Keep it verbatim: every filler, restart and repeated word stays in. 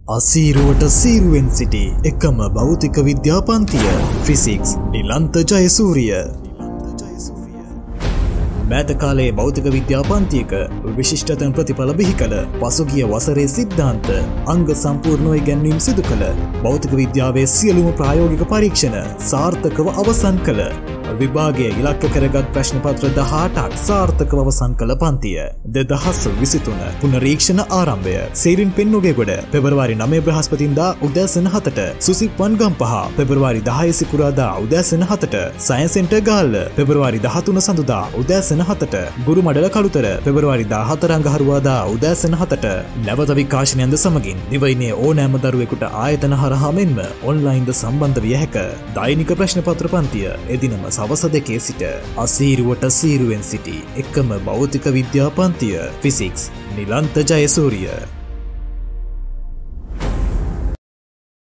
අසීරුවට සීරුවෙන් සිටි එකම භෞතික විද්‍යා පන්තිය ෆිසික්ස් නිලන්ත ජයසූරිය. මෑත කාලයේ භෞතික විද්‍යා පන්තියක විශිෂ්ටතම ප්‍රතිඵල බිහි කළ පසුගිය වසරේ සිද්ධාන්ත අංග සම්පූර්ණව ඉගැන්වීම් සිදු කළ භෞතික විද්‍යාවේ සියලුම ප්‍රායෝගික පරීක්ෂණ සාර්ථකව අවසන් කළ විභාගයේ ඉලක්ක කරගත් ප්‍රශ්න පත්‍ර දහඅටක් සාර්ථකව අවසන් කළ පන්තිය දෙදහස් විසිතුන පුනරීක්ෂණ ආරම්භය සේරින් පෙන්නුගේගොඩ පෙබරවාරි නවය බ්‍රහස්පතින්දා උදෑසන හතට සුසිප් වන්ගම්පහ පෙබරවාරි දහය සිකුරාදා උදෑසන හතට සයන්ස් සෙන්ටර් ගාල්ල පෙබරවාරි දහතුන සඳුදා උදෑසන හතට ගුරුමඩල කළුතර පෙබරවාරි දාහතර අඟහරුවාදා උදෑසන හතට නැවත විකාශනයන්ද සමගින් දිවයිනේ ඕනෑම දරුවෙකුට ආයතන හරහා මෙන්ම ඔන්ලයින්ද සම්බන්ධ විය හැක දෛනික ප්‍රශ්න පත්‍ර පන්තිය එදිනම සවස දෙකේ සිට අසීරුවට සීරුවෙන් සිටි එකම භෞතික විද්‍යා පන්තිය ෆිසික්ස් නිලන්ත ජයසූරිය.